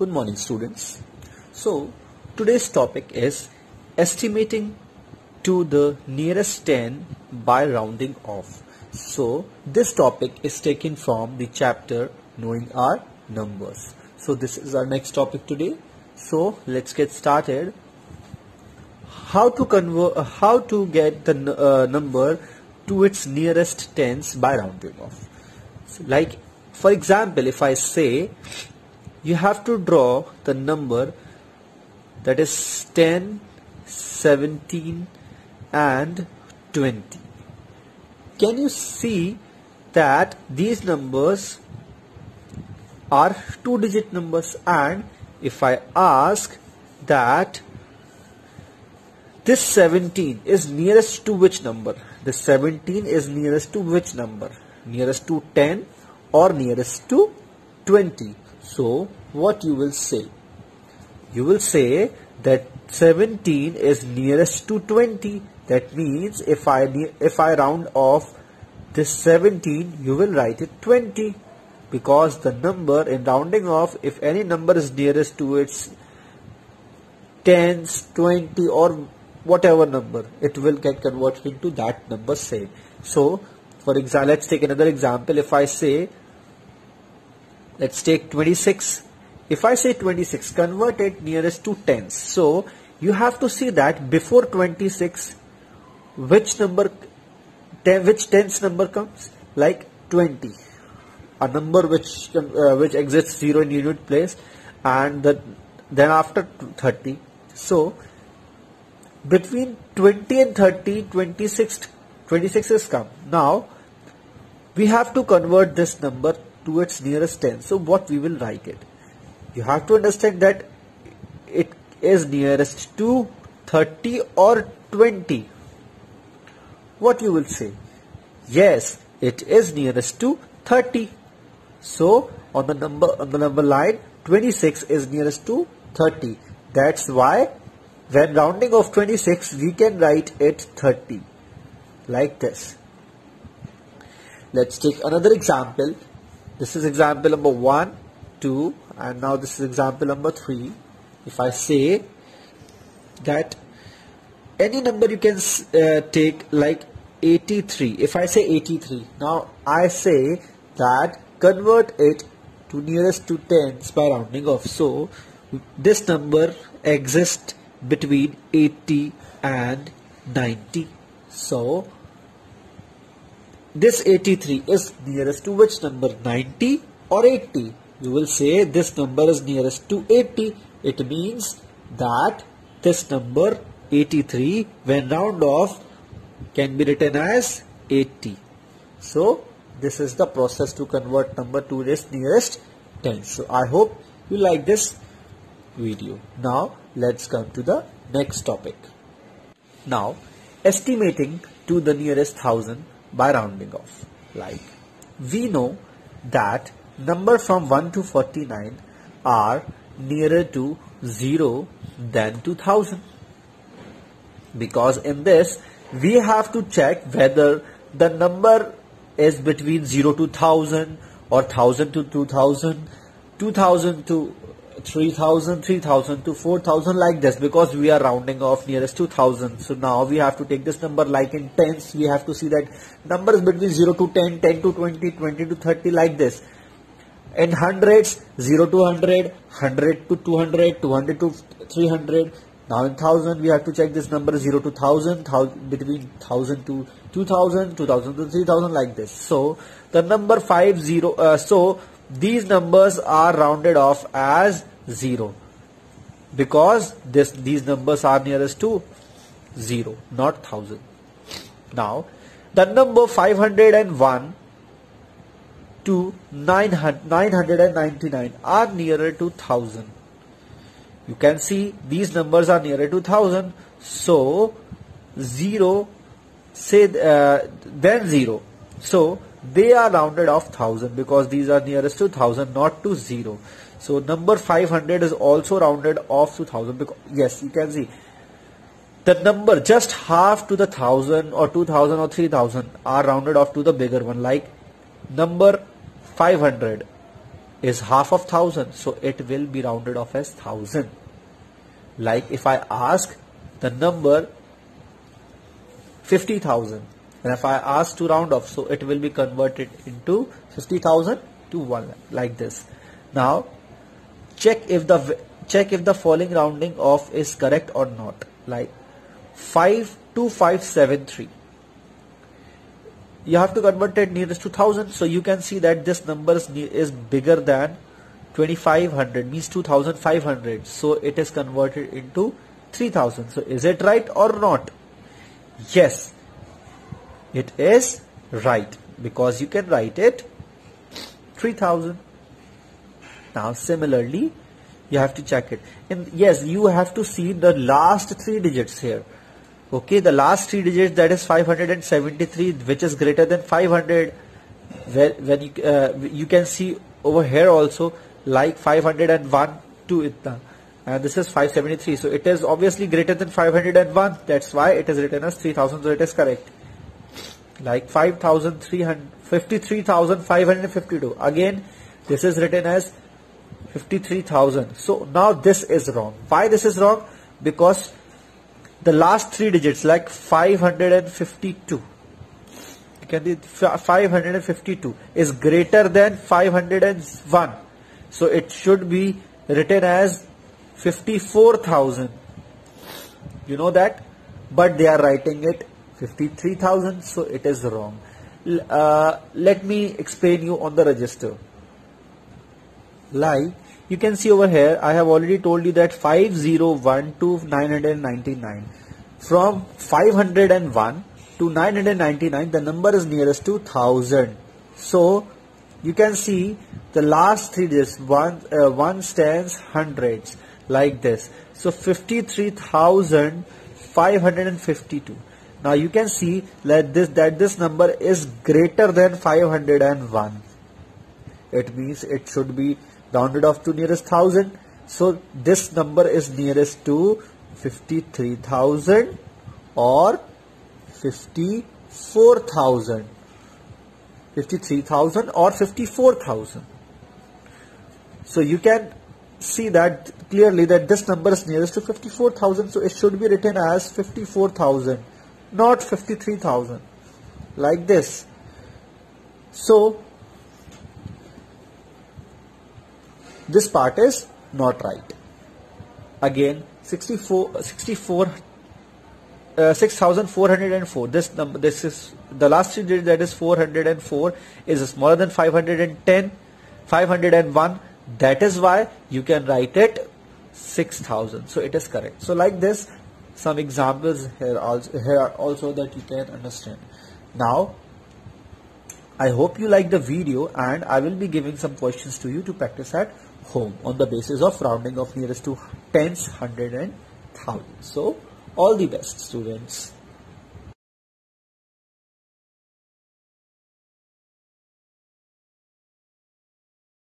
Good morning, students. So today's topic is estimating to the nearest 10 by rounding off. So this topic is taken from the chapter Knowing Our Numbers. So this is our next topic today. So let's get started. How to get the number to its nearest tens by rounding off. So like for example, if I say you have to draw the number that is 10, 17 and 20. Can you see that these numbers are two-digit numbers, and if I ask that this 17 is nearest to which number? The 17 is nearest to which number? Nearest to 10 or nearest to 20? So what you will say? You will say that 17 is nearest to 20. That means if I round off this 17, you will write it 20, because the number in rounding off, if any number is nearest to its tens, 20 or whatever number, it will get converted into that number same. So for example, let's take another example. If I say, let's take 26. If I say 26, convert it nearest to tens. So you have to see that before 26, which tens number comes? Like 20, a number which exists 0 in unit place, and then after 30. So between 20 and 30, 26 is come. Now we have to convert this number to its nearest 10. So what we will write it? You have to understand that it is nearest to 30 or 20. What you will say? Yes, it is nearest to 30. So on the number line, 26 is nearest to 30. That's why when rounding off 26, we can write it 30 like this. Let's take another example. This is example number 1, 2, and now this is example number 3. If I say that any number you can take like 83. If I say 83, now I say that convert it to nearest to tens by rounding off. So this number exists between 80 and 90. So this 83 is nearest to which number? 90 or 80? You will say this number is nearest to 80. It means that this number 83 when round off can be written as 80. So this is the process to convert number to its nearest 10. So I hope you like this video. Now let's come to the next topic. Now estimating to the nearest 1000 by rounding off. Like we know that number from 1 to 49 are nearer to 0 than to 1000, because in this we have to check whether the number is between 0 to 1000 or 1000 to 2000, 2000 to 3000, 3000 to 4000, like this, because we are rounding off nearest to 1000. So now we have to take this number like in tens. We have to see that number is between 0 to 10, 10 to 20, 20 to 30, like this. In hundreds, 0 to 100, 100 to 200, 200 to 300. Now in 1000, we have to check this number 0 to 1000, between 1000 to 2000, 2000 to 3000, like this. So the number 50, so these numbers are rounded off as 0, because these numbers are nearest to 0, not 1000. Now the number 501 to 999 are nearer to 1000. You can see these numbers are nearer to 1000. So 0, say then 0. So they are rounded off 1000, because these are nearest to 1000, not to 0. So number 500 is also rounded off to 1000, because yes, you can see the number just half to the 1000 or 2000 or 3000 are rounded off to the bigger one, like number 500 is half of 1000, so it will be rounded off as 1000. Like if I ask the number 50,000, and if I ask to round off, so it will be converted into 50,000 to 1 lakh, like this. Now check if the following rounding off is correct or not. Like 52573, you have to convert it nearest to 1000, so you can see that this number is bigger than 2500, means 2500, so it is converted into 3000. So is it right or not? Yes, it is right, because you can write it 3000. Now similarly you have to check it, and yes, you have to see the last 3 digits here. Okay, the last 3 digits, that is 573, which is greater than 500. When you can see over here also, like 501 to itna, and this is 573, so it is obviously greater than 501. That's why it is written as 3000, so it is correct. Like 53,552, again this is written as 53,000. So now this is wrong. Why this is wrong? Because the last 3 digits, like 552, you can see 552 is greater than 501, so it should be written as 54,000. You know that, but they are writing it 53,000, so it is wrong. Let me explain you on the register. Like you can see over here, I have already told you that 501 to 999. From 501 to 999, the number is nearest to 1000. So you can see the last 3 digits, one stands hundreds, like this. So 53,552. Now you can see that this number is greater than 501. It means it should be rounded off to nearest 1000. So this number is nearest to 53,000 or 54,000. 53,000 or 54,000. So you can see that clearly that this number is nearest to 54,000. So it should be written as 54,000, not 53,000, like this. So this part is not right. Again, 6,404. This number, this is the last 3 digits, that is 404, is smaller than 501. That is why you can write it 6,000. So it is correct. So like this, some examples here also that you can understand. Now I hope you like the video, and I will be giving some questions to you to practice at home on the basis of rounding of nearest to tens, hundred and thousand. So all the best, students.